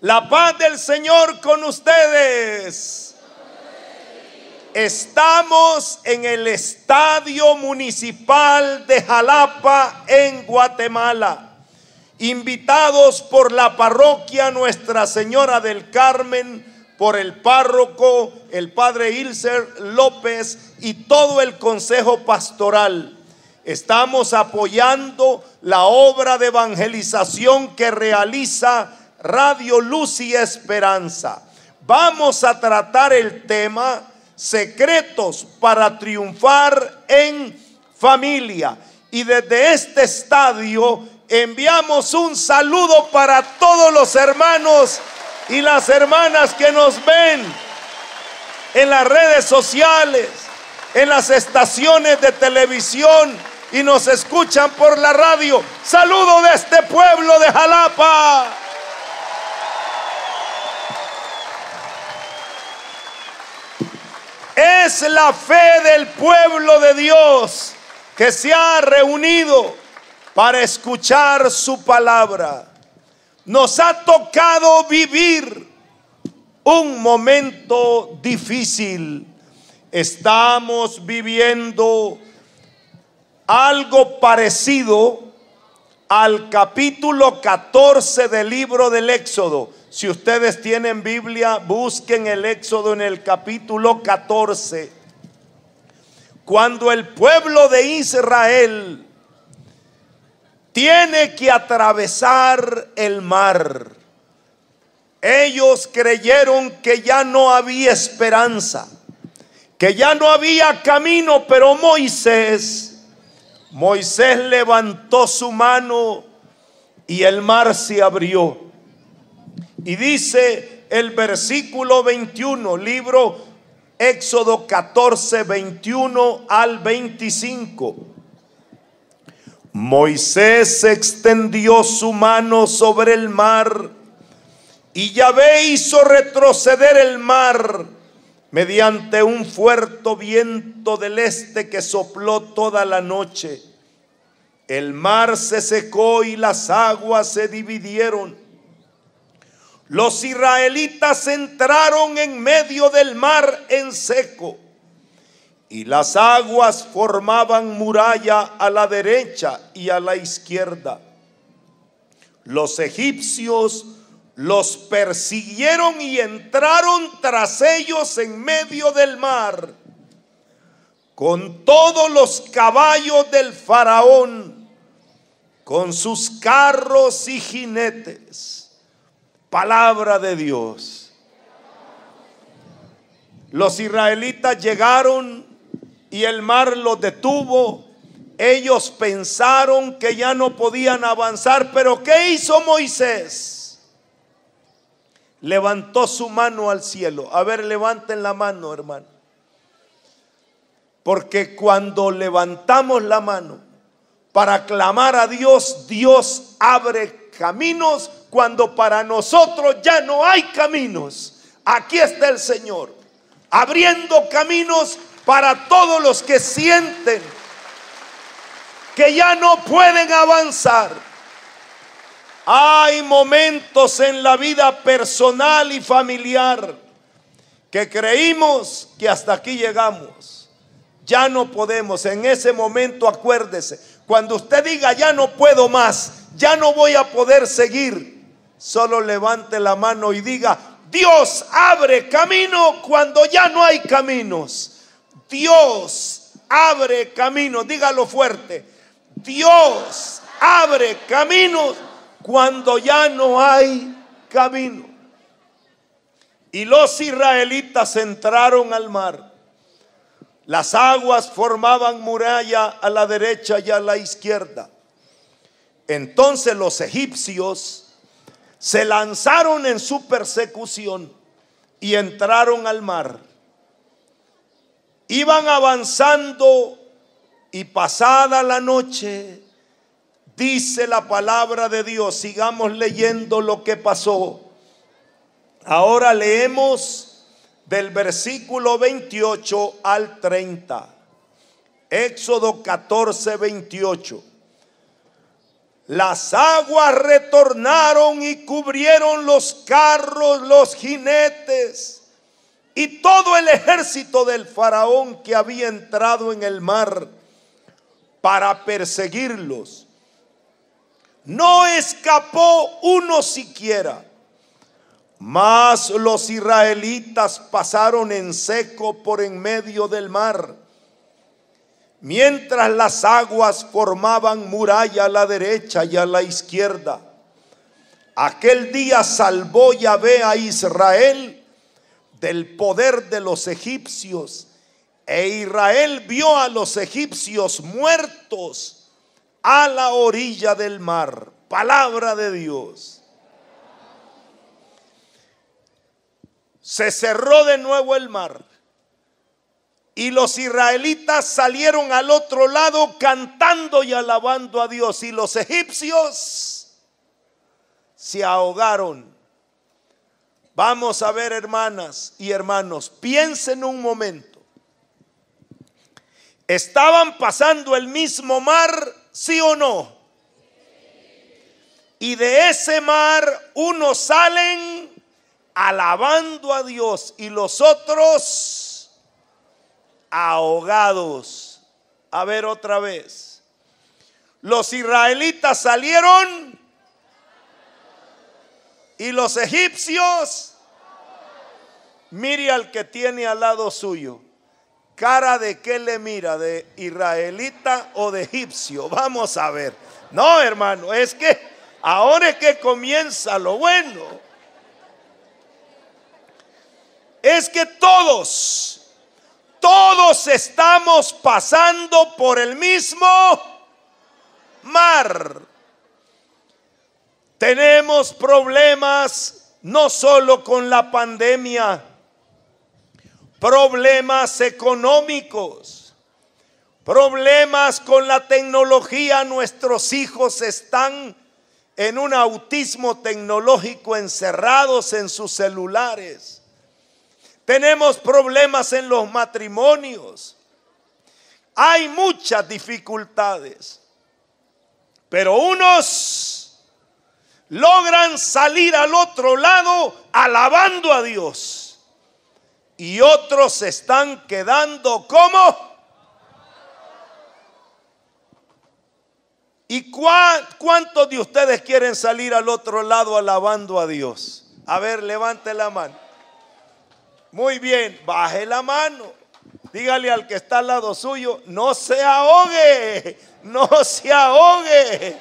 La paz del Señor con ustedes. Estamos en el Estadio Municipal de Jalapa, en Guatemala, invitados por la parroquia Nuestra Señora del Carmen, por el párroco, el padre Ilser López y todo el consejo pastoral. Estamos apoyando la obra de evangelización que realiza Radio Luz y Esperanza. Vamos a tratar el tema secretos para triunfar en familia. Y desde este estadio enviamos un saludo para todos los hermanos y las hermanas que nos ven en las redes sociales, en las estaciones de televisión y nos escuchan por la radio. Saludo de este pueblo de Jalapa. Es la fe del pueblo de Dios que se ha reunido para escuchar su palabra. Nos ha tocado vivir un momento difícil. Estamos viviendo algo parecido al capítulo 14 del libro del Éxodo. Si ustedes tienen Biblia, busquen el Éxodo en el capítulo 14. Cuando el pueblo de Israel tiene que atravesar el mar, ellos creyeron que ya no había esperanza, que ya no había camino, pero Moisés levantó su mano y el mar se abrió. Y dice el versículo 21, libro Éxodo 14, 21 al 25. Moisés extendió su mano sobre el mar y Yahvé hizo retroceder el mar mediante un fuerte viento del este que sopló toda la noche. El mar se secó y las aguas se dividieron. Los israelitas entraron en medio del mar en seco y las aguas formaban muralla a la derecha y a la izquierda. Los egipcios los persiguieron y entraron tras ellos en medio del mar con todos los caballos del faraón, con sus carros y jinetes. Palabra de Dios. Los israelitas llegaron y el mar los detuvo. Ellos pensaron que ya no podían avanzar, pero ¿qué hizo Moisés? Levantó su mano al cielo. A ver, levanten la mano, hermano. Porque cuando levantamos la mano para clamar a Dios, Dios abre caminos cuando para nosotros ya no hay caminos. Aquí está el Señor abriendo caminos para todos los que sienten que ya no pueden avanzar. Hay momentos en la vida personal y familiar que creímos que hasta aquí llegamos. Ya no podemos. En ese momento acuérdese, cuando usted diga ya no puedo más, ya no voy a poder seguir, solo levante la mano y diga: Dios abre camino cuando ya no hay caminos. Dios abre caminos. Dígalo fuerte: Dios abre caminos cuando ya no hay camino. Y los israelitas entraron al mar. Las aguas formaban muralla a la derecha y a la izquierda. Entonces los egipcios se lanzaron en su persecución y entraron al mar. Iban avanzando y pasada la noche, dice la palabra de Dios, sigamos leyendo lo que pasó. Ahora leemos del versículo 28 al 30. Éxodo 14, 28. Las aguas retornaron y cubrieron los carros, los jinetes y todo el ejército del faraón que había entrado en el mar para perseguirlos. No escapó uno siquiera, mas los israelitas pasaron en seco por en medio del mar, mientras las aguas formaban muralla a la derecha y a la izquierda. Aquel día salvó Yahvé a Israel del poder de los egipcios, e Israel vio a los egipcios muertos a la orilla del mar. Palabra de Dios. Se cerró de nuevo el mar y los israelitas salieron al otro lado cantando y alabando a Dios, y los egipcios se ahogaron. Vamos a ver, hermanas y hermanos, piensen un momento. ¿Estaban pasando el mismo mar, sí o no? Y de ese mar unos salen alabando a Dios y los otros ahogados. A ver otra vez. Los israelitas salieron y los egipcios. Mire al que tiene al lado suyo. ¿Cara de qué le mira? ¿De israelita o de egipcio? Vamos a ver. No, hermano, es que ahora es que comienza lo bueno. Es que todos estamos pasando por el mismo mar. Tenemos problemas no solo con la pandemia, problemas económicos, problemas con la tecnología. Nuestros hijos están en un autismo tecnológico, encerrados en sus celulares. Tenemos problemas en los matrimonios. Hay muchas dificultades, pero unos logran salir al otro lado alabando a Dios, y otros se están quedando como. ¿Y cuántos de ustedes quieren salir al otro lado alabando a Dios? A ver, levante la mano. Muy bien, baje la mano. Dígale al que está al lado suyo: no se ahogue, no se ahogue.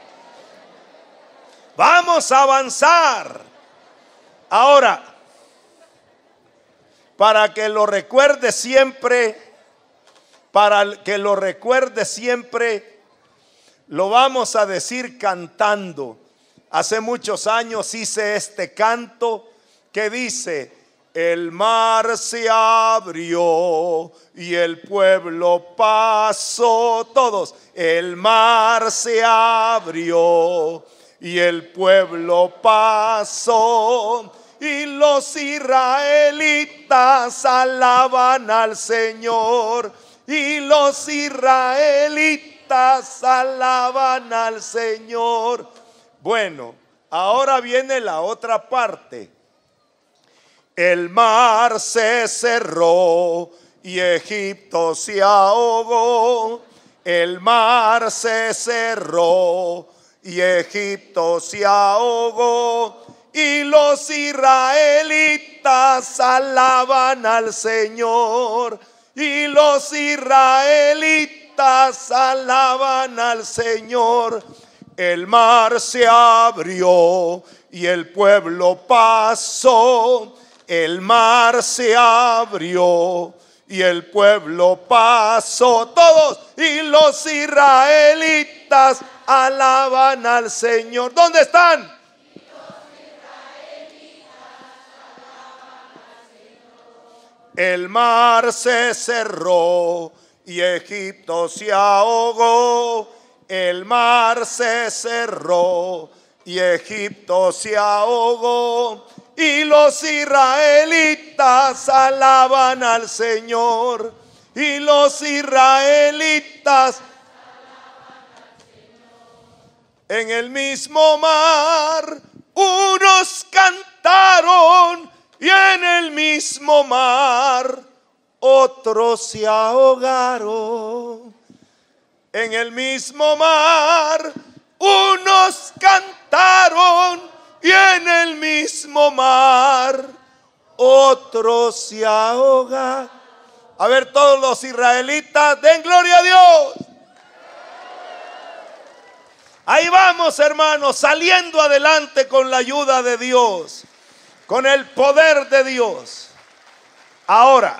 Vamos a avanzar. Ahora, para que lo recuerde siempre, lo vamos a decir cantando. Hace muchos años hice este canto que dice: el mar se abrió y el pueblo pasó. Todos. El mar se abrió y el pueblo pasó, y los israelitas alaban al Señor, y los israelitas alaban al Señor. Bueno, ahora viene la otra parte. El mar se cerró y Egipto se ahogó. El mar se cerró y Egipto se ahogó, y los israelitas alaban al Señor, y los israelitas alaban al Señor. El mar se abrió y el pueblo pasó. El mar se abrió y el pueblo pasó. Todos. Y los israelitas alaban al Señor. ¿Dónde están? Los israelitas alaban al Señor. El mar se cerró y Egipto se ahogó. El mar se cerró y Egipto se ahogó, y los israelitas alaban al Señor, y los israelitas alaban al Señor. En el mismo mar unos cantaron y en el mismo mar otros se ahogaron. En el mismo mar unos cantaron y en el mismo mar otros se ahogaron. A ver, todos los israelitas, den gloria a Dios. Ahí vamos, hermanos, saliendo adelante con la ayuda de Dios, con el poder de Dios. Ahora,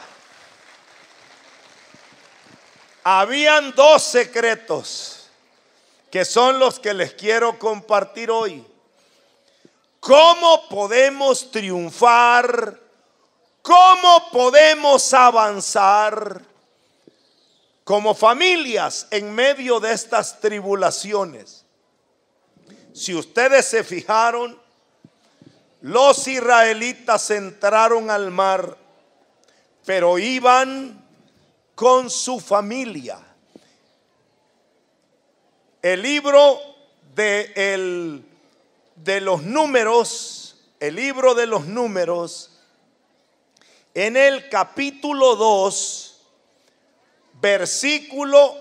habían 2 secretos que son los que les quiero compartir hoy. ¿Cómo podemos triunfar? ¿Cómo podemos avanzar como familias en medio de estas tribulaciones? Si ustedes se fijaron, los israelitas entraron al mar, pero iban con su familia. El libro de los números, en el capítulo 2, versículo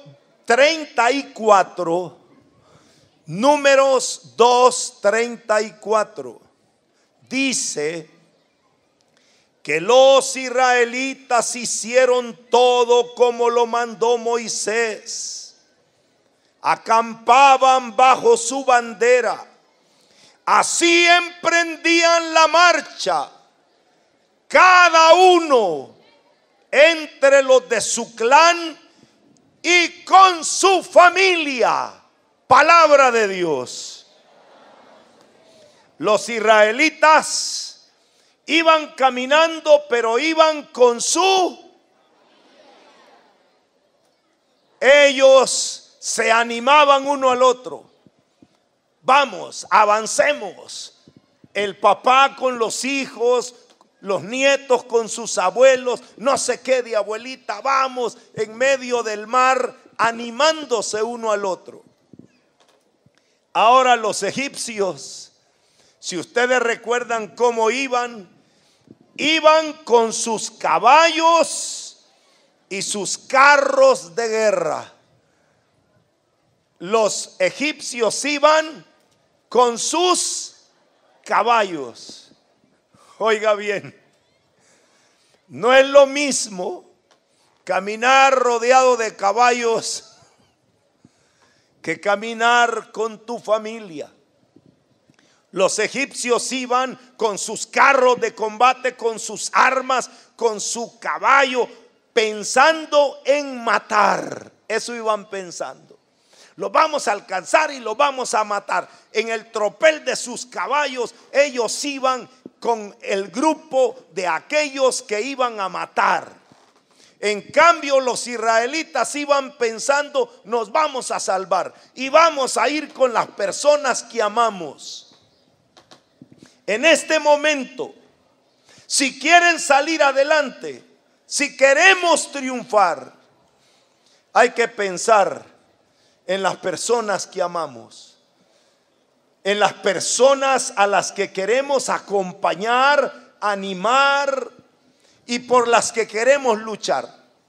34, Números 2:34, dice que los israelitas hicieron todo como lo mandó Moisés. Acampaban bajo su bandera. Así emprendían la marcha, cada uno entre los de su clan y con su familia. Palabra de Dios. Los israelitas iban caminando, pero iban con ellos se animaban uno al otro. Vamos, avancemos. El papá con los hijos, los nietos con sus abuelos, no sé qué de abuelita, vamos en medio del mar, animándose uno al otro. Ahora los egipcios, si ustedes recuerdan cómo iban con sus caballos y sus carros de guerra. Los egipcios iban con sus caballos. Oiga bien, no es lo mismo caminar rodeado de caballos que caminar con tu familia. Los egipcios iban con sus carros de combate, con sus armas, con su caballo, pensando en matar. Eso iban pensando. Los vamos a alcanzar y los vamos a matar. En el tropel de sus caballos, ellos iban con el grupo de aquellos que iban a matar. En cambio, los israelitas iban pensando, nos vamos a salvar y vamos a ir con las personas que amamos. En este momento, si quieren salir adelante, si queremos triunfar, hay que pensar en las personas que amamos, en las personas a las que queremos acompañar, animar y por las que queremos luchar.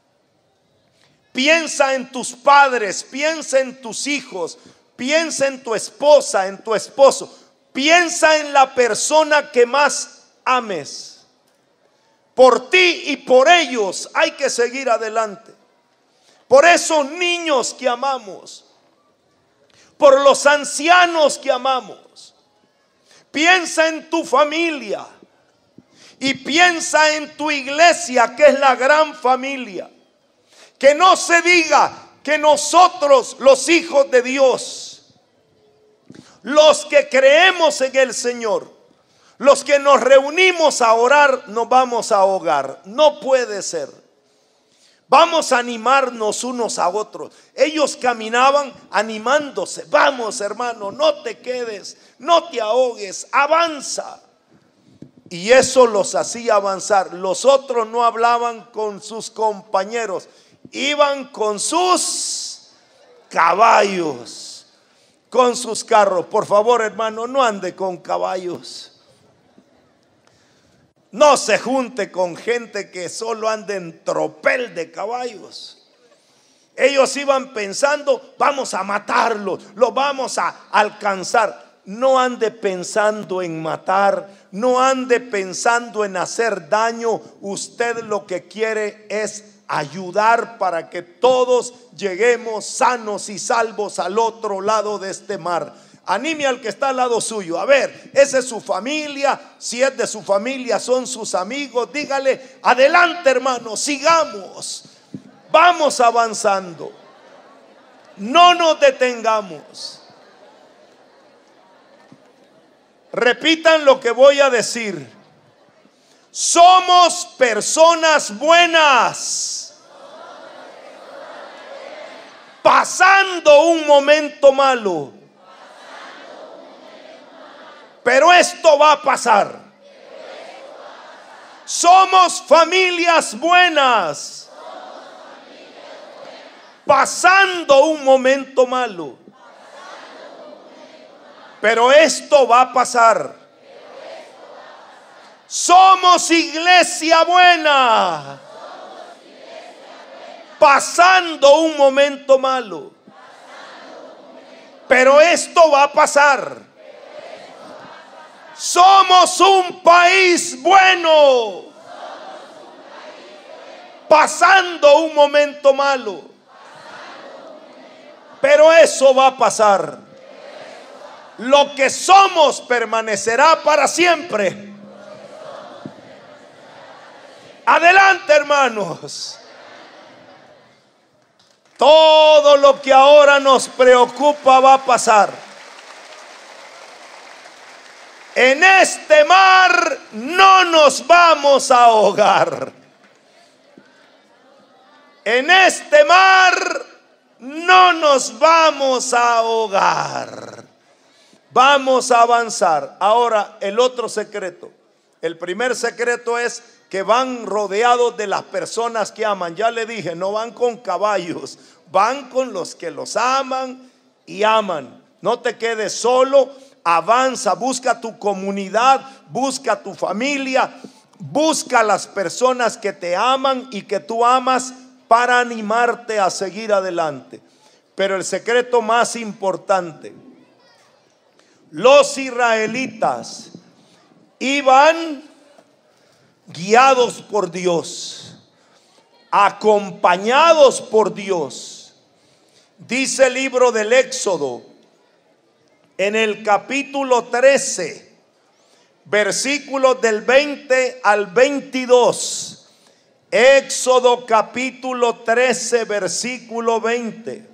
Piensa en tus padres, piensa en tus hijos, piensa en tu esposa, en tu esposo. Piensa en la persona que más ames. Por ti y por ellos hay que seguir adelante. Por esos niños que amamos, por los ancianos que amamos. Piensa en tu familia. Y piensa en tu iglesia, que es la gran familia. Que no se diga que nosotros, los hijos de Dios, los que creemos en el Señor, los que nos reunimos a orar, nos vamos a ahogar. No puede ser. Vamos a animarnos unos a otros. Ellos caminaban animándose. Vamos, hermano, no te quedes, no te ahogues, avanza. Y eso los hacía avanzar. Los otros no hablaban con sus compañeros, iban con sus caballos, con sus carros. Por favor, hermano, no ande con caballos. No se junte con gente que solo anda en tropel de caballos. Ellos iban pensando, vamos a matarlos, los vamos a alcanzar. No ande pensando en matar, no ande pensando en hacer daño. Usted lo que quiere es ayudar para que todos lleguemos sanos y salvos al otro lado de este mar. Anime al que está al lado suyo. A ver, esa es su familia. Si es de su familia, son sus amigos. Dígale, adelante, hermano, sigamos. Vamos avanzando. No nos detengamos. Repitan lo que voy a decir. Somos personas buenas, pasando un momento malo. Pero esto va a pasar. Somos familias buenas, pasando un momento malo. Pero esto va a pasar. Somos iglesia buena, pasando un momento malo. Pero esto va a pasar. Somos un país bueno, pasando un momento malo. Pero eso va a pasar. Lo que somos permanecerá para siempre. Adelante, hermanos. Todo lo que ahora nos preocupa va a pasar. En este mar no nos vamos a ahogar. En este mar no nos vamos a ahogar. Vamos a avanzar. Ahora, el otro secreto. El primer secreto es que van rodeados de las personas que aman. Ya le dije, no van con caballos, van con los que los aman y aman. No te quedes solo, avanza, busca tu comunidad, busca tu familia, busca las personas que te aman y que tú amas para animarte a seguir adelante. Pero el secreto más importante: los israelitas iban guiados por Dios, acompañados por Dios. Dice el libro del Éxodo, en el capítulo 13, versículos del 20 al 22. Éxodo capítulo 13, versículo 20.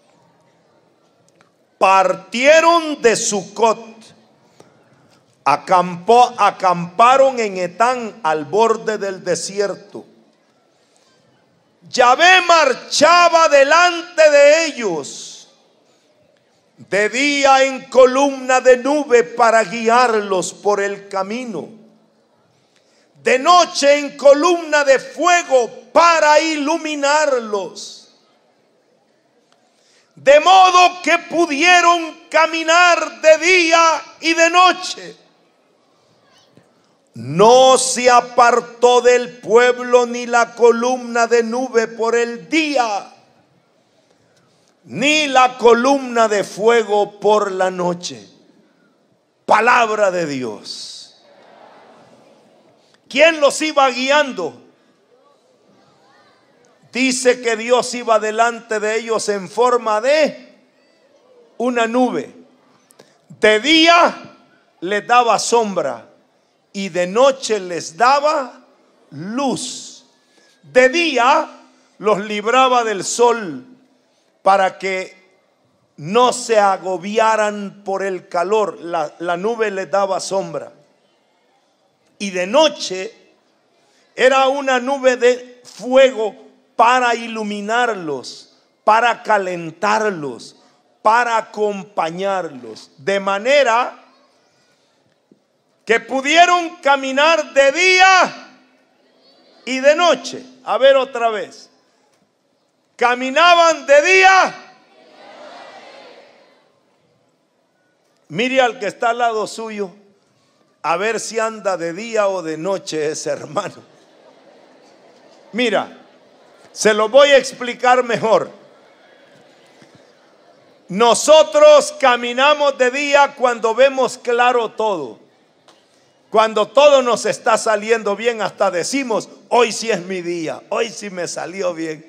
Partieron de Sucot, acamparon en Etán, al borde del desierto. Yahvé marchaba delante de ellos, de día en columna de nube para guiarlos por el camino, de noche en columna de fuego para iluminarlos, de modo que pudieron caminar de día y de noche. No se apartó del pueblo ni la columna de nube por el día, ni la columna de fuego por la noche. Palabra de Dios. ¿Quién los iba guiando? Dice que Dios iba delante de ellos en forma de una nube. De día les daba sombra y de noche les daba luz. De día los libraba del sol para que no se agobiaran por el calor. La nube les daba sombra. Y de noche era una nube de fuego para iluminarlos, para calentarlos, para acompañarlos, de manera que pudieron caminar de día y de noche. A ver otra vez. Caminaban de día Mire al que está al lado suyo, a ver si anda de día o de noche ese hermano. Mira, se lo voy a explicar mejor. Nosotros caminamos de día cuando vemos claro todo. Cuando todo nos está saliendo bien, hasta decimos, hoy sí es mi día, hoy sí me salió bien.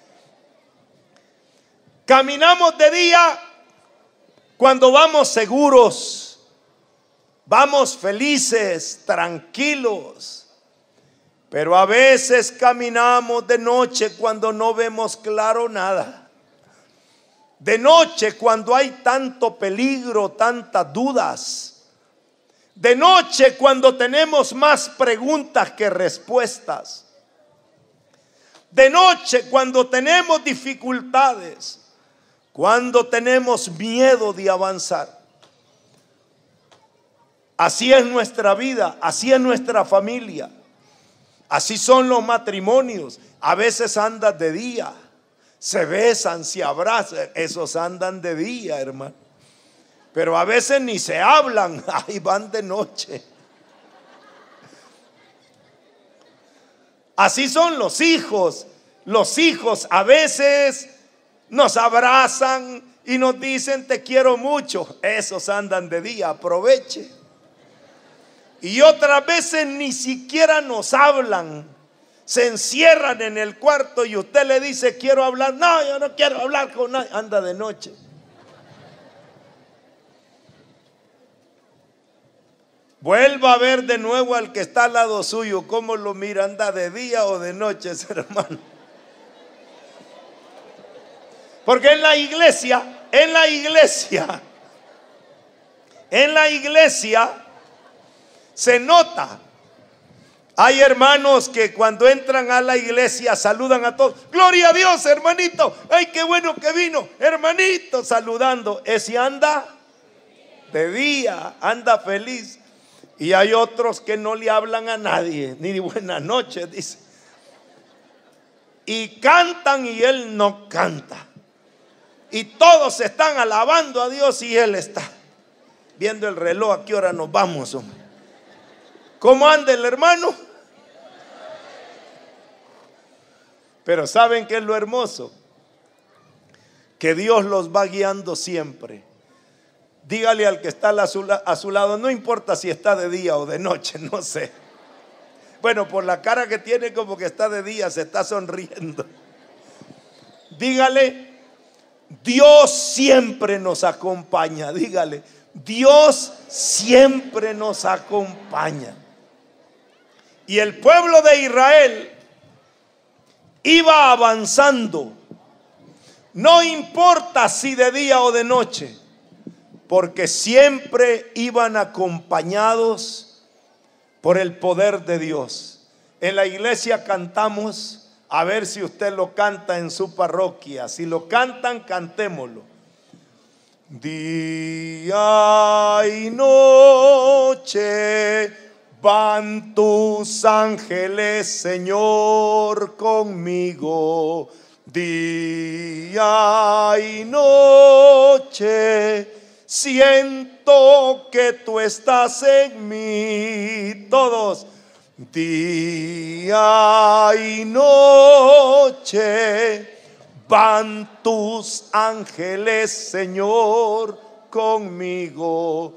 Caminamos de día cuando vamos seguros, vamos felices, tranquilos. Pero a veces caminamos de noche cuando no vemos claro nada. De noche cuando hay tanto peligro, tantas dudas. De noche cuando tenemos más preguntas que respuestas. De noche cuando tenemos dificultades. Cuando tenemos miedo de avanzar. Así es nuestra vida, así es nuestra familia. Así son los matrimonios. A veces andan de día, se besan, se abrazan. Esos andan de día, hermano. Pero a veces ni se hablan, ahí van de noche. Así son los hijos. Los hijos a veces nos abrazan y nos dicen te quiero mucho. Esos andan de día, aproveche. Y otras veces ni siquiera nos hablan. Se encierran en el cuarto y usted le dice quiero hablar. No, yo no quiero hablar con nadie. Anda de noche. Vuelva a ver de nuevo al que está al lado suyo. ¿Cómo lo mira? ¿Anda de día o de noche ese hermano? Porque en la iglesia se nota. Hay hermanos que cuando entran a la iglesia saludan a todos. Gloria a Dios, hermanito. Ay, qué bueno que vino, hermanito, saludando. Ese anda de día, anda feliz. Y hay otros que no le hablan a nadie, ni buenas noches, dice. Y cantan y él no canta. Y todos están alabando a Dios y él está viendo el reloj, a qué hora nos vamos, hombre. ¿Cómo anda el hermano? Pero ¿saben qué es lo hermoso? Que Dios los va guiando siempre. Dígale al que está a su lado, no importa si está de día o de noche, no sé. Bueno, por la cara que tiene como que está de día, se está sonriendo. Dígale, Dios siempre nos acompaña. Dígale, Dios siempre nos acompaña. Y el pueblo de Israel iba avanzando. No importa si de día o de noche, porque siempre iban acompañados por el poder de Dios. En la iglesia cantamos, a ver si usted lo canta en su parroquia. Si lo cantan, cantémoslo. Día y noche van tus ángeles, Señor, conmigo. Día y noche siento que tú estás en mí. Todos. Día y noche van tus ángeles, Señor, conmigo.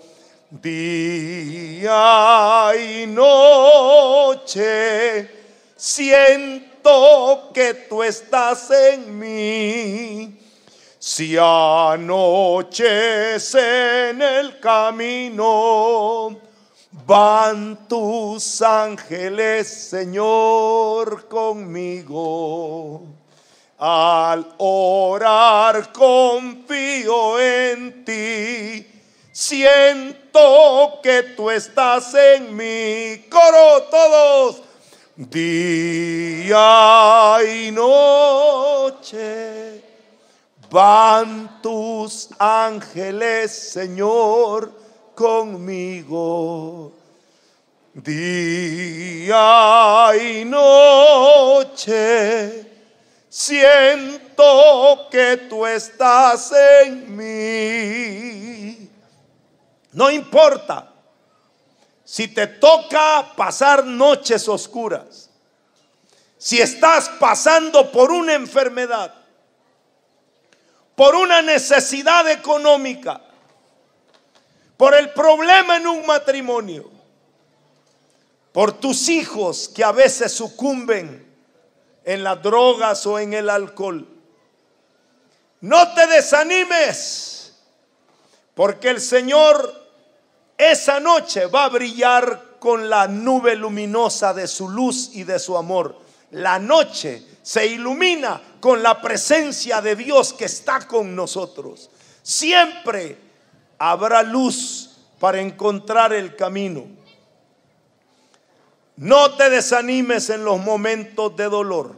Día y noche siento que tú estás en mí. Si anochece en el camino, van tus ángeles, Señor, conmigo. Al orar confío en ti, siento que tú estás en mí. Coro todos. Día y noche van tus ángeles, Señor, conmigo. Día y noche siento que tú estás en mí. No importa si te toca pasar noches oscuras, si estás pasando por una enfermedad, por una necesidad económica, por el problema en un matrimonio, por tus hijos que a veces sucumben en las drogas o en el alcohol. No te desanimes, porque el Señor esa noche va a brillar con la nube luminosa de su luz y de su amor. La noche se ilumina con la presencia de Dios que está con nosotros. Siempre habrá luz para encontrar el camino. No te desanimes en los momentos de dolor.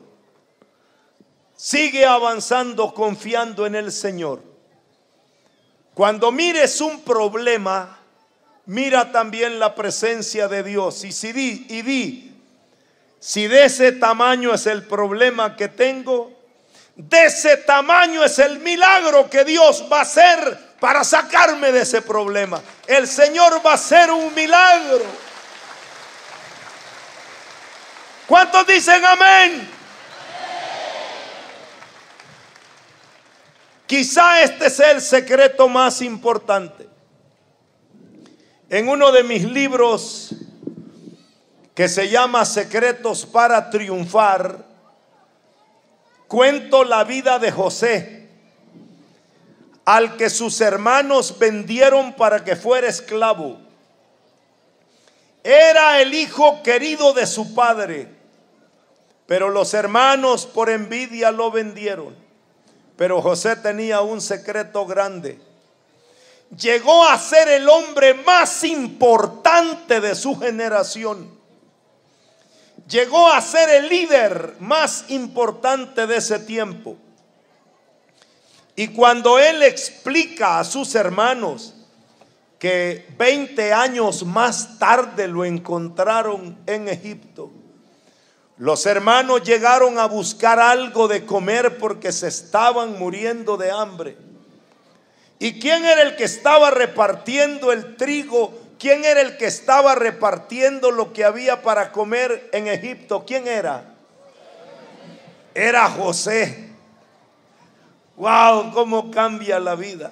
Sigue avanzando confiando en el Señor. Cuando mires un problema, mira también la presencia de Dios y di, si de ese tamaño es el problema que tengo, de ese tamaño es el milagro que Dios va a hacer para sacarme de ese problema. El Señor va a hacer un milagro. ¿Cuántos dicen amén? Quizá este sea el secreto más importante. En uno de mis libros que se llama Secretos para Triunfar, cuento la vida de José, al que sus hermanos vendieron para que fuera esclavo. Era el hijo querido de su padre, pero los hermanos por envidia lo vendieron. Pero José tenía un secreto grande. Llegó a ser el hombre más importante de su generación. Llegó a ser el líder más importante de ese tiempo. Y cuando él explica a sus hermanos que 20 años más tarde lo encontraron en Egipto, los hermanos llegaron a buscar algo de comer porque se estaban muriendo de hambre. ¿Y quién era el que estaba repartiendo el trigo? ¿Quién era el que estaba repartiendo lo que había para comer en Egipto? ¿Quién era? Era José. ¡Wow! ¿Cómo cambia la vida?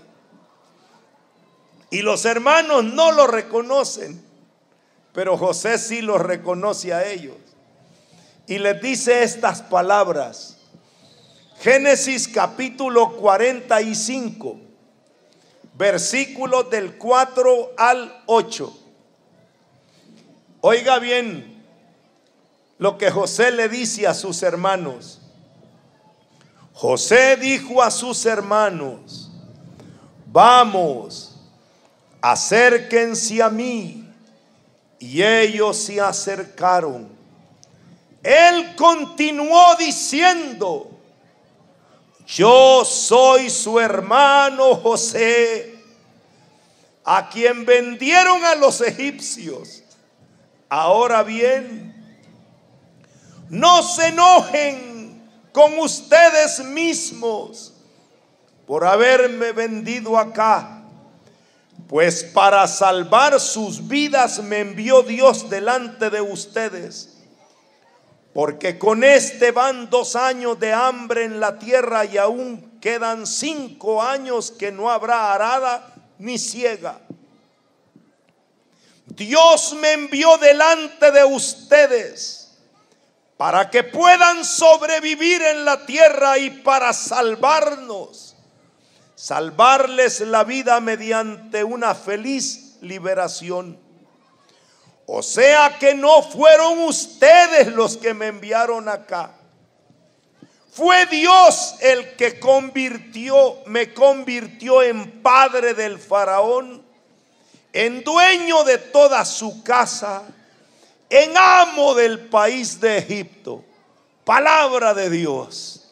Y los hermanos no lo reconocen, pero José sí los reconoce a ellos. Y les dice estas palabras. Génesis capítulo 45, versículos del 4 al 8. Oiga bien lo que José le dice a sus hermanos. José dijo a sus hermanos: vamos, acérquense a mí. Y ellos se acercaron. Él continuó diciendo: yo soy su hermano José, a quien vendieron a los egipcios. Ahora bien, no se enojen con ustedes mismos por haberme vendido acá, pues para salvar sus vidas me envió Dios delante de ustedes. Porque con este van 2 años de hambre en la tierra y aún quedan 5 años que no habrá arada ni siega. Dios me envió delante de ustedes para que puedan sobrevivir en la tierra y para salvarles la vida mediante una feliz liberación. O sea que no fueron ustedes los que me enviaron acá. Fue Dios el que me convirtió en padre del faraón, en dueño de toda su casa, en amo del país de Egipto. Palabra de Dios.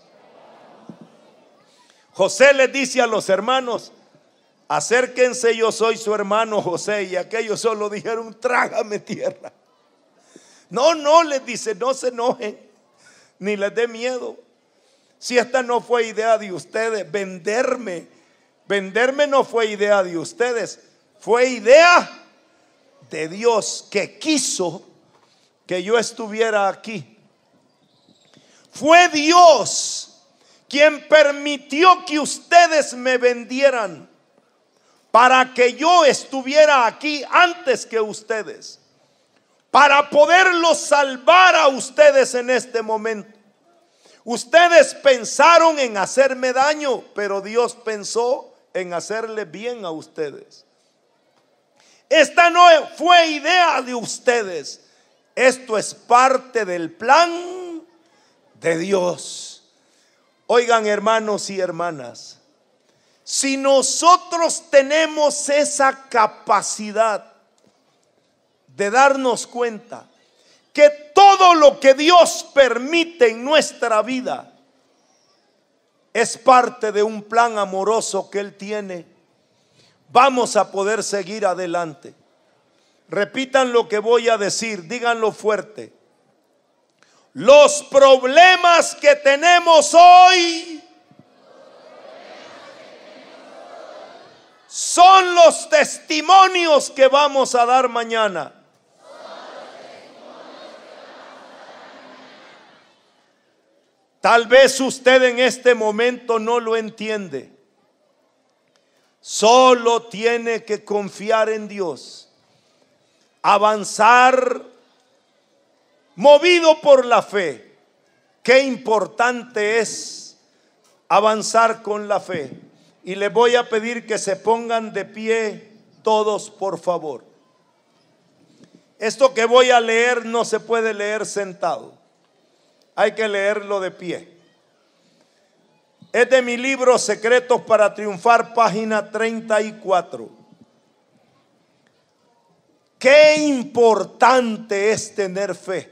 José les dice a los hermanos: acérquense, yo soy su hermano José. Y aquellos solo dijeron: trágame tierra. No, les dice, no se enojen, ni les dé miedo. Si esta no fue idea de ustedes, venderme no fue idea de ustedes, Fue idea de Dios, que quiso que yo estuviera aquí. Fue Dios quien permitió que ustedes me vendieran para que yo estuviera aquí antes que ustedes, para poderlos salvar a ustedes en este momento. Ustedes pensaron en hacerme daño, pero Dios pensó en hacerle bien a ustedes. Esta no fue idea de ustedes. Esto es parte del plan de Dios. Oigan, hermanos y hermanas, si nosotros tenemos esa capacidad de darnos cuenta que todo lo que Dios permite en nuestra vida es parte de un plan amoroso que Él tiene, vamos a poder seguir adelante. Repitan lo que voy a decir, díganlo fuerte. Los problemas que tenemos hoy son los testimonios que vamos a dar mañana. Tal vez usted en este momento no lo entiende. Solo tiene que confiar en Dios, avanzar movido por la fe. Qué importante es avanzar con la fe. Y les voy a pedir que se pongan de pie todos, por favor. Esto que voy a leer no se puede leer sentado, hay que leerlo de pie. Es de mi libro Secretos para Triunfar, página 34. Qué importante es tener fe.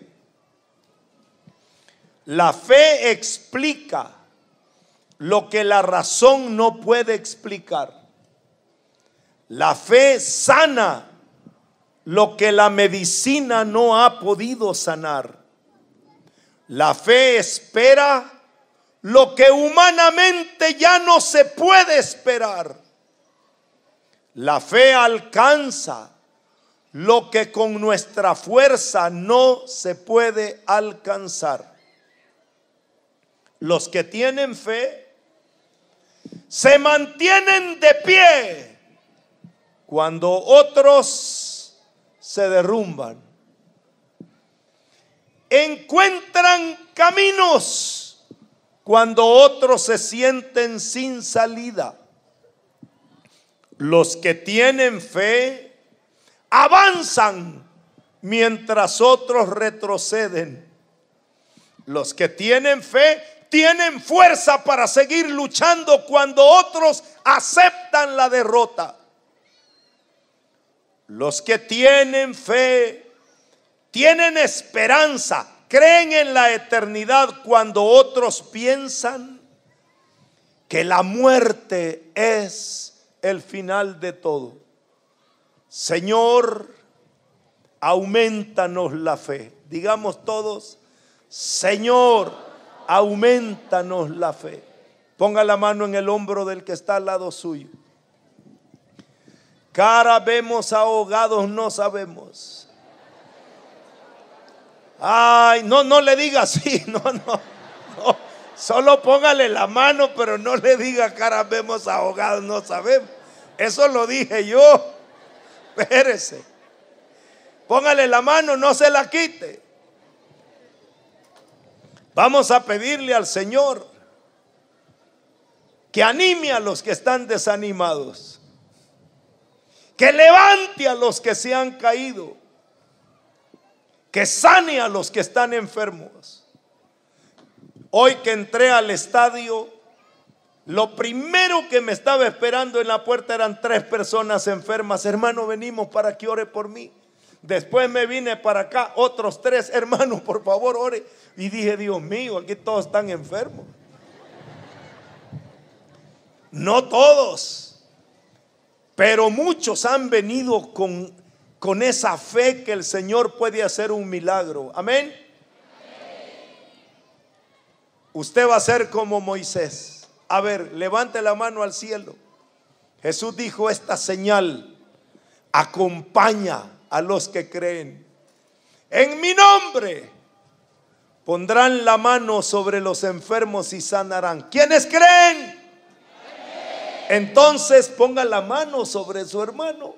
La fe explica lo que la razón no puede explicar. La fe sana lo que la medicina no ha podido sanar. La fe espera lo que humanamente ya no se puede esperar. La fe alcanza lo que con nuestra fuerza no se puede alcanzar. Los que tienen fe se mantienen de pie cuando otros se derrumban. Encuentran caminos cuando otros se sienten sin salida. Los que tienen fe avanzan mientras otros retroceden. Los que tienen fe tienen fuerza para seguir luchando cuando otros aceptan la derrota. Los que tienen fe tienen esperanza, creen en la eternidad cuando otros piensan que la muerte es el final de todo. Señor, aumentanos la fe. Digamos todos: Señor, aumentanos la fe. Ponga la mano en el hombro del que está al lado suyo. Cara vemos, ahogados no sabemos. Ay, no le diga así, no. Solo póngale la mano, pero no le diga cara vemos, ahogados no sabemos. Eso lo dije yo. Espérese. Póngale la mano, no se la quite. Vamos a pedirle al Señor que anime a los que están desanimados, que levante a los que se han caído, que sane a los que están enfermos. Hoy que entré al estadio, lo primero que me estaba esperando en la puerta eran 3 personas enfermas. Hermano, venimos para que ore por mí. Después me vine para acá, otros 3, hermanos, por favor, ore. Y dije, Dios mío, aquí todos están enfermos. No todos, pero muchos han venido con esa fe que el Señor puede hacer un milagro. Amén. Usted va a ser como Moisés. A ver, levante la mano al cielo. Jesús dijo: esta señal acompaña a los que creen. En mi nombre pondrán la mano sobre los enfermos y sanarán. ¿Quiénes creen? Entonces ponga la mano sobre su hermano.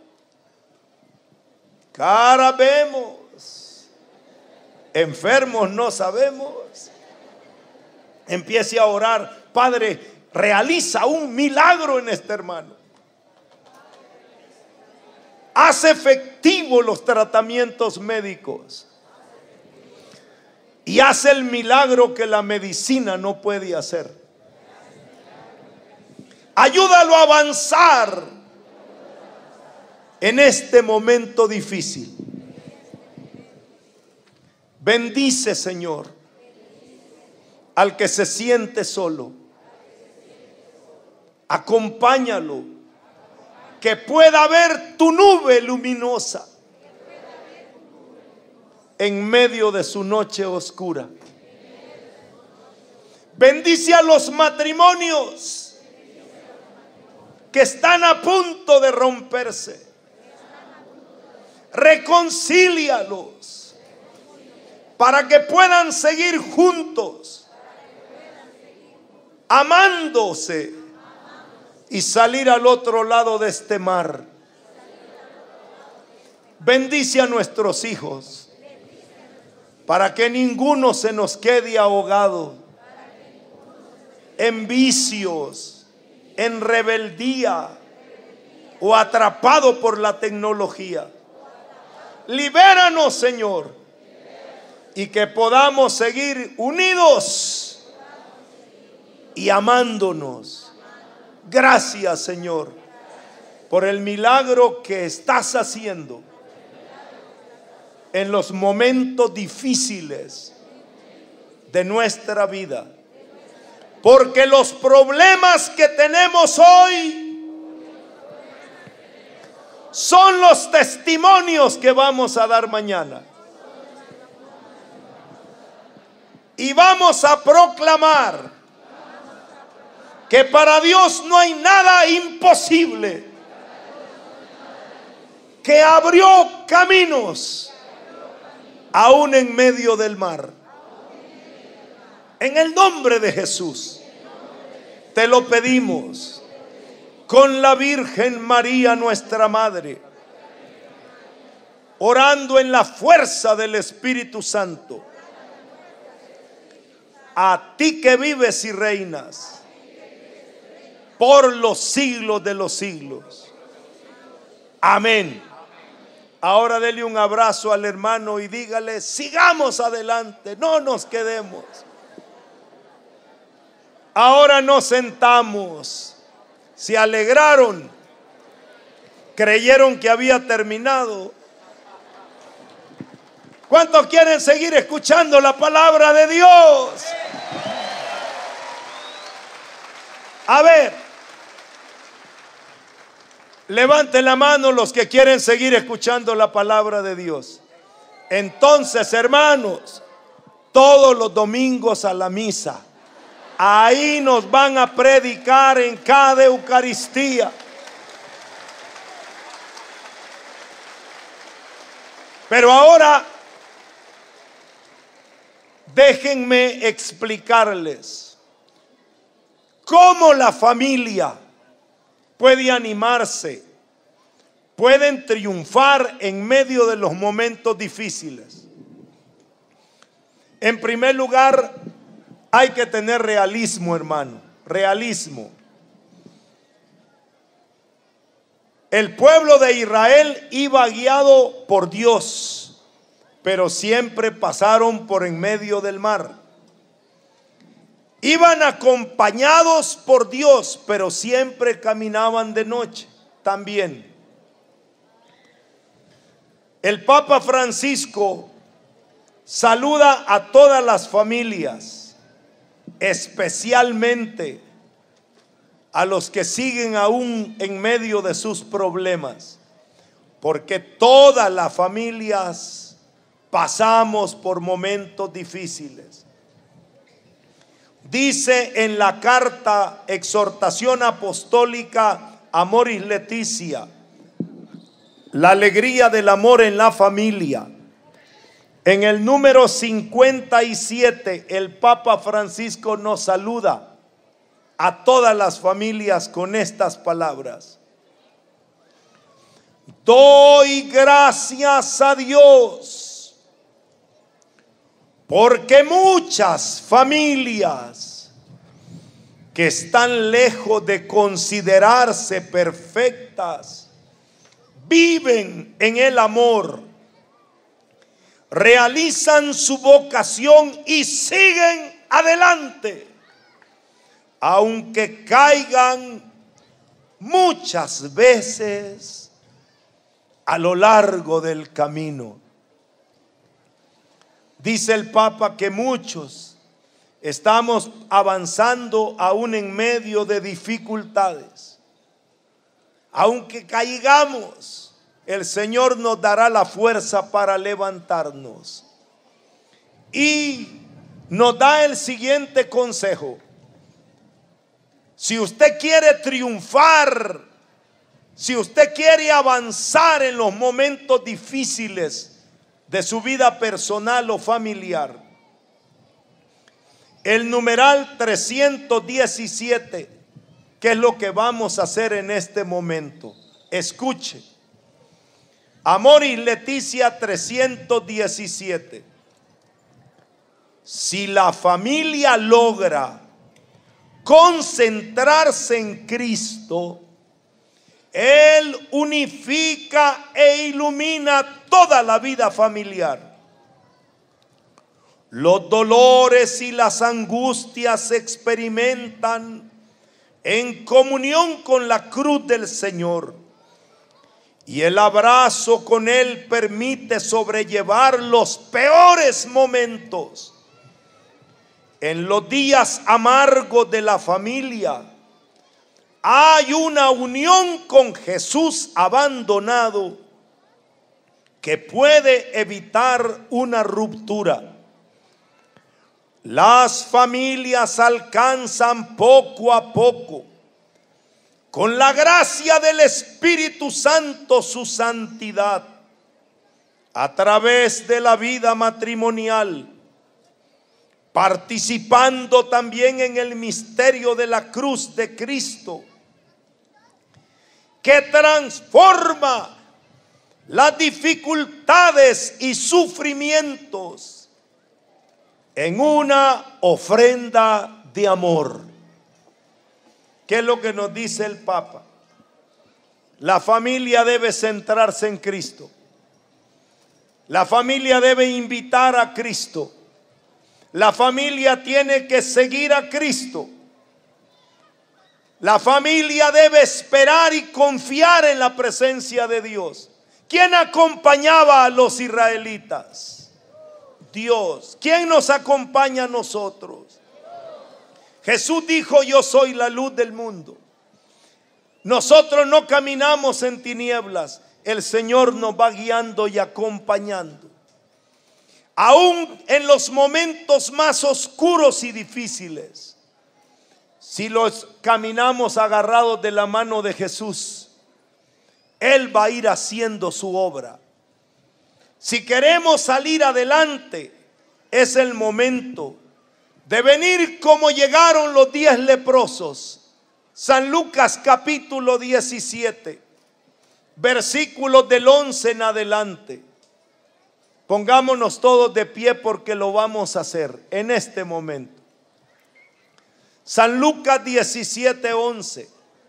Cara vemos, enfermos no sabemos. Empiece a orar: Padre, realiza un milagro en este hermano. Haz efectivo los tratamientos médicos y haz el milagro que la medicina no puede hacer. Ayúdalo a avanzar en este momento difícil. Bendice, Señor, al que se siente solo. Acompáñalo, que pueda ver tu nube luminosa en medio de su noche oscura. Bendice a los matrimonios que están a punto de romperse. Reconcílialos para que puedan seguir juntos, amándose y salir al otro lado de este mar. Bendice a nuestros hijos para que ninguno se nos quede ahogado en vicios, en rebeldía o atrapado por la tecnología. Libéranos, Señor, y que podamos seguir unidos y amándonos. Gracias, Señor, por el milagro que estás haciendo en los momentos difíciles de nuestra vida. Porque los problemas que tenemos hoy son los testimonios que vamos a dar mañana. Y vamos a proclamar que para Dios no hay nada imposible, que abrió caminos aún en medio del mar. En el nombre de Jesús te lo pedimos, con la Virgen María nuestra Madre, orando en la fuerza del Espíritu Santo. A ti que vives y reinas por los siglos de los siglos. Amén. Ahora dele un abrazo al hermano y dígale: sigamos adelante, no nos quedemos. Ahora nos sentamos. Se alegraron, creyeron que había terminado. ¿Cuántos quieren seguir escuchando la palabra de Dios? A ver, levante la mano los que quieren seguir escuchando la palabra de Dios. Entonces, hermanos, todos los domingos a la misa, ahí nos van a predicar en cada Eucaristía. Pero ahora déjenme explicarles cómo la familia puede animarse, pueden triunfar en medio de los momentos difíciles. En primer lugar, hay que tener realismo, hermano, realismo. El pueblo de Israel iba guiado por Dios, pero siempre pasaron por en medio del mar. Iban acompañados por Dios, pero siempre caminaban de noche también. El Papa Francisco saluda a todas las familias, especialmente a los que siguen aún en medio de sus problemas, porque todas las familias pasamos por momentos difíciles. Dice en la carta Exhortación Apostólica Amoris Laetitia La alegría del amor en la familia. En el número 57, el Papa Francisco nos saluda a todas las familias con estas palabras: doy gracias a Dios porque muchas familias que están lejos de considerarse perfectas viven en el amor, realizan su vocación y siguen adelante, aunque caigan muchas veces a lo largo del camino. Dice el Papa que muchos estamos avanzando aún en medio de dificultades. Aunque caigamos, el Señor nos dará la fuerza para levantarnos. Y nos da el siguiente consejo: si usted quiere triunfar, si usted quiere avanzar en los momentos difíciles de su vida personal o familiar, el numeral 317, ¿qué es lo que vamos a hacer en este momento? Escuche. Amoris Laetitia 317. Si la familia logra concentrarse en Cristo, Él unifica e ilumina toda la vida familiar. Los dolores y las angustias se experimentan en comunión con la cruz del Señor, y el abrazo con Él permite sobrellevar los peores momentos. En los días amargos de la familia hay una unión con Jesús abandonado que puede evitar una ruptura. Las familias alcanzan poco a poco, con la gracia del Espíritu Santo, su santidad a través de la vida matrimonial, participando también en el misterio de la cruz de Cristo, que transforma las dificultades y sufrimientos en una ofrenda de amor. ¿Qué es lo que nos dice el Papa? La familia debe centrarse en Cristo. La familia debe invitar a Cristo. La familia tiene que seguir a Cristo. La familia debe esperar y confiar en la presencia de Dios. ¿Quién acompañaba a los israelitas? Dios. ¿Quién nos acompaña a nosotros? Jesús dijo: yo soy la luz del mundo. Nosotros no caminamos en tinieblas. El Señor nos va guiando y acompañando. Aún en los momentos más oscuros y difíciles, si los caminamos agarrados de la mano de Jesús, Él va a ir haciendo su obra. Si queremos salir adelante, es el momento de venir como llegaron los 10 leprosos. San Lucas capítulo 17, versículos del 11 en adelante. Pongámonos todos de pie porque lo vamos a hacer en este momento. San Lucas 17, 11.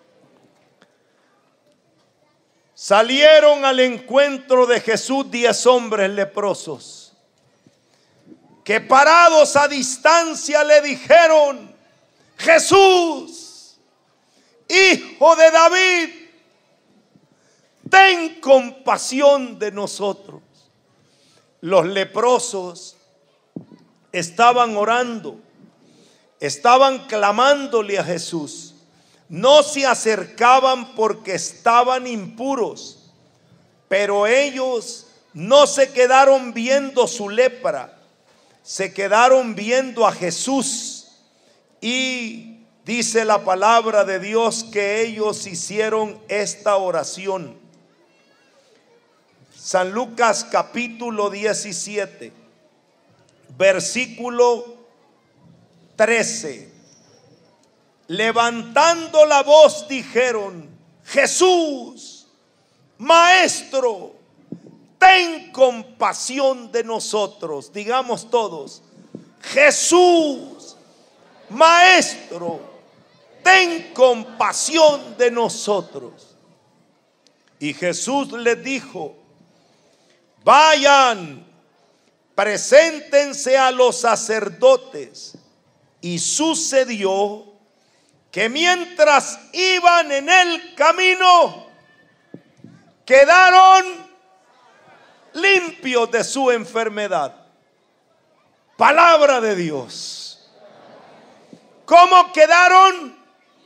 Salieron al encuentro de Jesús 10 hombres leprosos, que parados a distancia le dijeron: Jesús, Hijo de David, ten compasión de nosotros. Los leprosos estaban orando, estaban clamándole a Jesús. No se acercaban porque estaban impuros, pero ellos no se quedaron viendo su lepra, se quedaron viendo a Jesús. Y dice la palabra de Dios que ellos hicieron esta oración: San Lucas capítulo 17, versículo 13. Levantando la voz dijeron: Jesús, Maestro, ten compasión de nosotros. Digamos todos: Jesús, Maestro, ten compasión de nosotros. Y Jesús les dijo: vayan, preséntense a los sacerdotes. Y sucedió que mientras iban en el camino, quedaron limpios de su enfermedad. Palabra de Dios. ¿Cómo quedaron?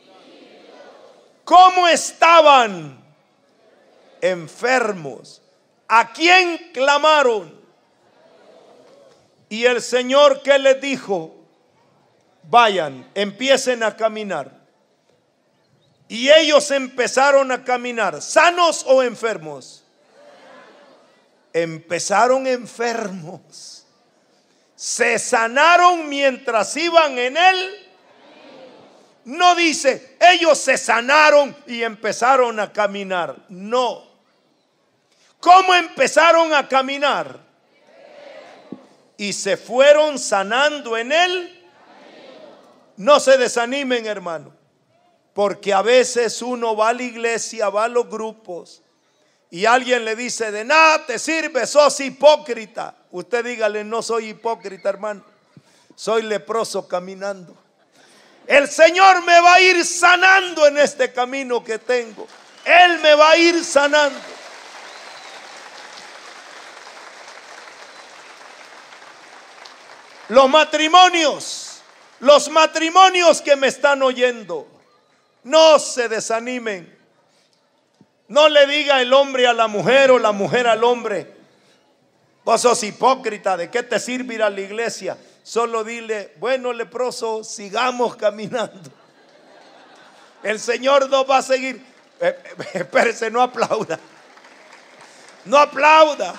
¿Cómo estaban? Enfermos. ¿A quién clamaron? Y el Señor, ¿qué les dijo? Vayan, empiecen a caminar. Y ellos empezaron a caminar. ¿Sanos o enfermos? Empezaron enfermos. Se sanaron mientras iban en él. No dice, ellos se sanaron y empezaron a caminar. No. ¿Cómo empezaron a caminar? Y se fueron sanando en él. No se desanimen, hermano, porque a veces uno va a la iglesia, va a los grupos, y alguien le dice: de nada te sirve, sos hipócrita. Usted dígale: no soy hipócrita, hermano, soy leproso caminando. El Señor me va a ir sanando en este camino que tengo. Él me va a ir sanando. Los matrimonios que me están oyendo, no se desanimen. No le diga el hombre a la mujer o la mujer al hombre: vos sos hipócrita, ¿de qué te sirve ir a la iglesia? Solo dile: bueno, leproso, sigamos caminando. El Señor nos va a seguir. Espérese, no aplauda. No aplauda.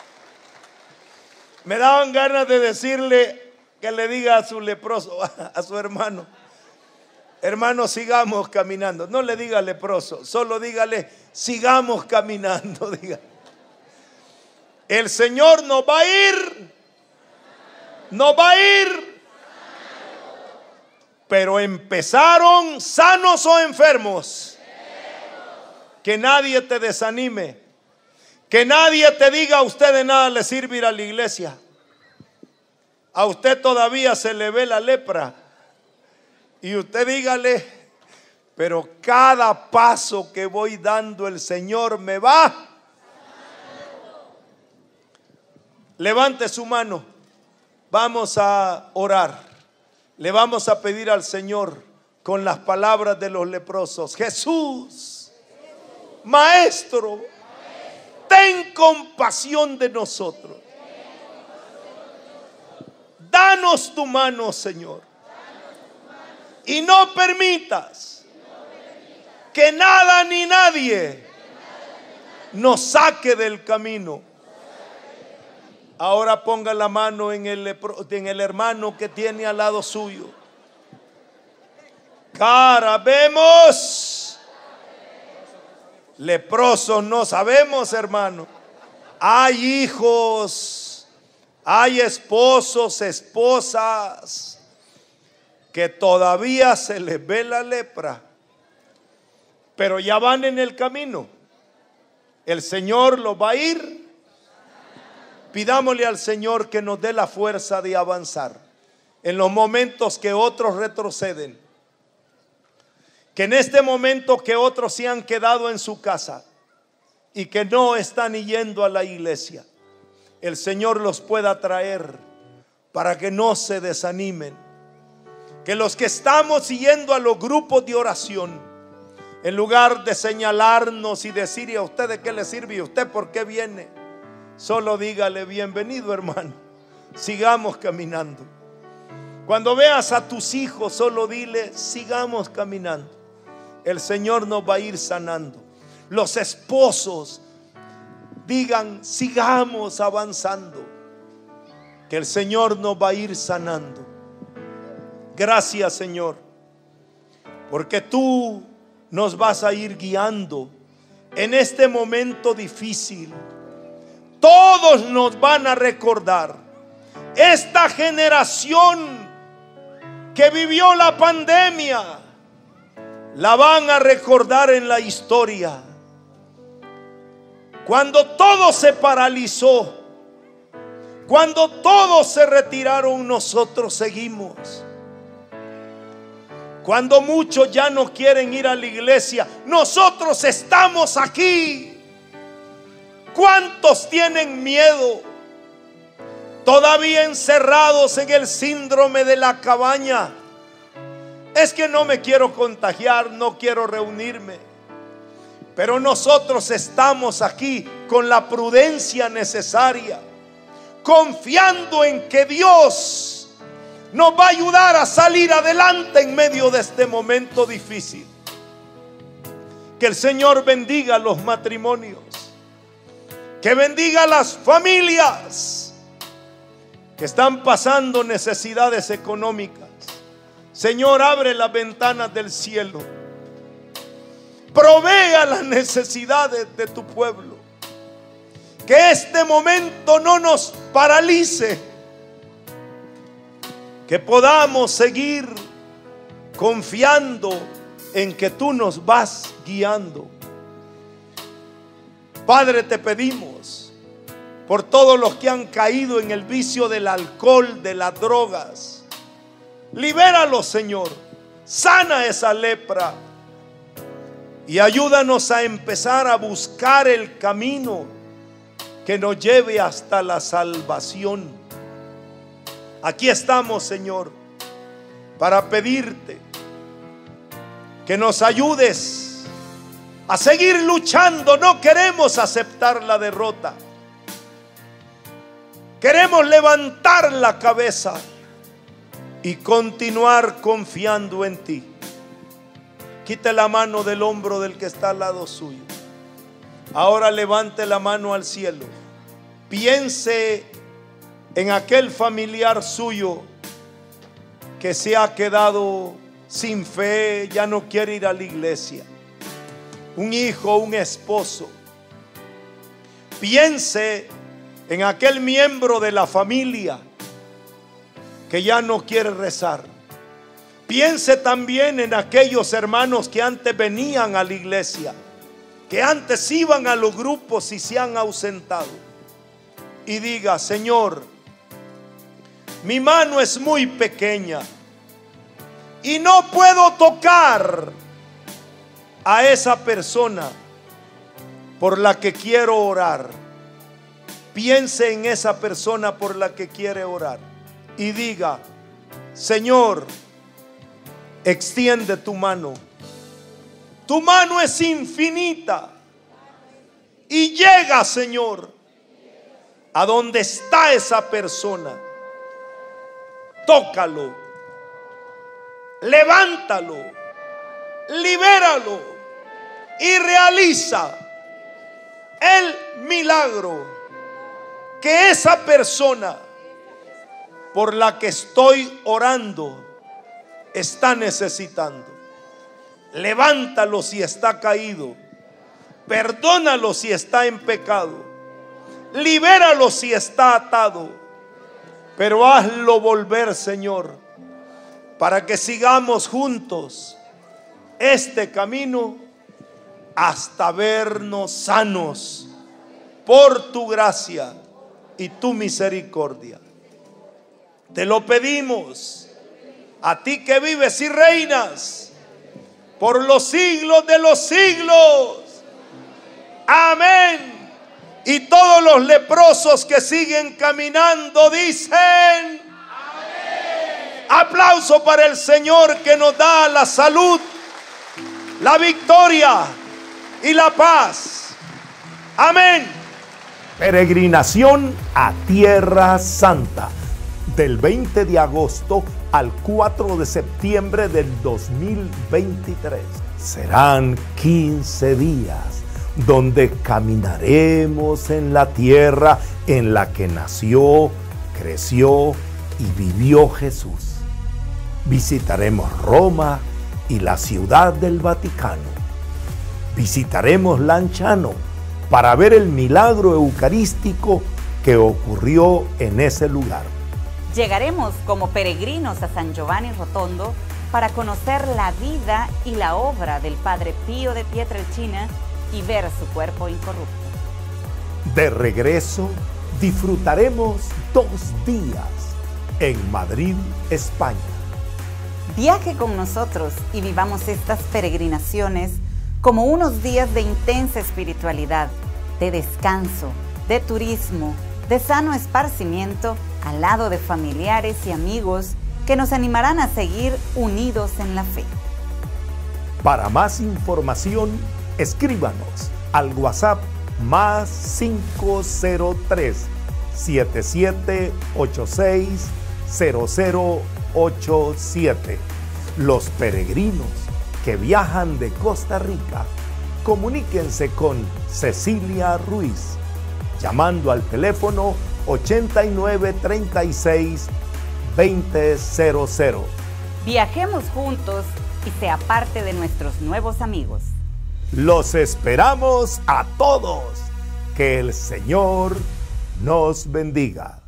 Me daban ganas de decirle que le diga a su leproso, a su hermano: hermano, sigamos caminando. No le diga leproso, solo dígale: sigamos caminando. Diga. El Señor nos va a ir. Nos va a ir. Pero empezaron sanos o enfermos. Que nadie te desanime. Que nadie te diga: a usted de nada le sirve ir a la iglesia. A usted todavía se le ve la lepra. Y usted dígale: pero cada paso que voy dando el Señor me va. Levante su mano. Vamos a orar. Le vamos a pedir al Señor con las palabras de los leprosos: Jesús, Maestro, ten compasión de nosotros. Danos tu mano, Señor. Y no permitas que nada ni nadie nos saque del camino. Ahora ponga la mano en el hermano que tiene al lado suyo. Cara, vemos. Leprosos no sabemos, hermano. Hay hijos, hay esposos, esposas que todavía se les ve la lepra, pero ya van en el camino. El Señor los va a ir. Pidámosle al Señor que nos dé la fuerza de avanzar en los momentos que otros retroceden. Que en este momento que otros se han quedado en su casa y que no están yendo a la iglesia, el Señor los pueda traer para que no se desanimen. Que los que estamos yendo a los grupos de oración, en lugar de señalarnos y decir: ¿y a usted de qué le sirve? ¿Y usted por qué viene? Solo dígale: bienvenido, hermano, sigamos caminando. Cuando veas a tus hijos, solo dile: sigamos caminando. El Señor nos va a ir sanando. Los esposos, digan: sigamos avanzando, que el Señor nos va a ir sanando. Gracias, Señor, porque tú nos vas a ir guiando en este momento difícil. Todos nos van a recordar. Esta generación que vivió la pandemia, la van a recordar en la historia. Cuando todo se paralizó, cuando todos se retiraron, nosotros seguimos. Cuando muchos ya no quieren ir a la iglesia, nosotros estamos aquí. ¿Cuántos tienen miedo? Todavía encerrados en el síndrome de la cabaña. Es que no me quiero contagiar, no quiero reunirme. Pero nosotros estamos aquí con la prudencia necesaria, confiando en que Dios nos va a ayudar a salir adelante en medio de este momento difícil. Que el Señor bendiga los matrimonios, que bendiga las familias que están pasando necesidades económicas. Señor, abre las ventanas del cielo, provea las necesidades de tu pueblo. Que este momento no nos paralice, que podamos seguir confiando en que tú nos vas guiando. Padre, te pedimos por todos los que han caído en el vicio del alcohol, de las drogas. Libéralos, Señor. Sana esa lepra y ayúdanos a empezar a buscar el camino que nos lleve hasta la salvación. Aquí estamos, Señor, para pedirte que nos ayudes a seguir luchando. No queremos aceptar la derrota. Queremos levantar la cabeza y continuar confiando en ti. Quite la mano del hombro del que está al lado suyo. Ahora levante la mano al cielo. Piense en aquel familiar suyo que se ha quedado sin fe, ya no quiere ir a la iglesia. Un hijo, un esposo. Piense en aquel miembro de la familia que ya no quiere rezar. Piense también en aquellos hermanos que antes venían a la iglesia, que antes iban a los grupos y se han ausentado. Y diga: Señor, mi mano es muy pequeña y no puedo tocar a esa persona por la que quiero orar. Piense en esa persona por la que quiere orar y diga: Señor, extiende tu mano. Tu mano es infinita y llega, Señor, a donde está esa persona. Tócalo, levántalo, libéralo y realiza el milagro que esa persona por la que estoy orando está necesitando. Levántalo si está caído, perdónalo si está en pecado, libéralo si está atado, pero hazlo volver, Señor, para que sigamos juntos este camino hasta vernos sanos por tu gracia y tu misericordia. Te lo pedimos a ti que vives y reinas por los siglos de los siglos. Amén. Y todos los leprosos que siguen caminando dicen: amén. Aplauso para el Señor que nos da la salud, la victoria y la paz. Amén. Peregrinación a Tierra Santa, del 20 de agosto al 4 de septiembre del 2023. Serán 15 días, donde caminaremos en la tierra en la que nació, creció y vivió Jesús. Visitaremos Roma y la ciudad del Vaticano. Visitaremos Lanciano para ver el milagro eucarístico que ocurrió en ese lugar. Llegaremos como peregrinos a San Giovanni Rotondo para conocer la vida y la obra del Padre Pío de Pietrelcina y ver su cuerpo incorrupto. De regreso, disfrutaremos 2 días en Madrid, España. Viaje con nosotros y vivamos estas peregrinaciones como unos días de intensa espiritualidad, de descanso, de turismo, de sano esparcimiento, al lado de familiares y amigos que nos animarán a seguir unidos en la fe. Para más información, escríbanos al WhatsApp más 503 7786 0087. Los peregrinos que viajan de Costa Rica, comuníquense con Cecilia Ruiz, llamando al teléfono 8936-2000. Viajemos juntos y sea parte de nuestros nuevos amigos. Los esperamos a todos. Que el Señor nos bendiga.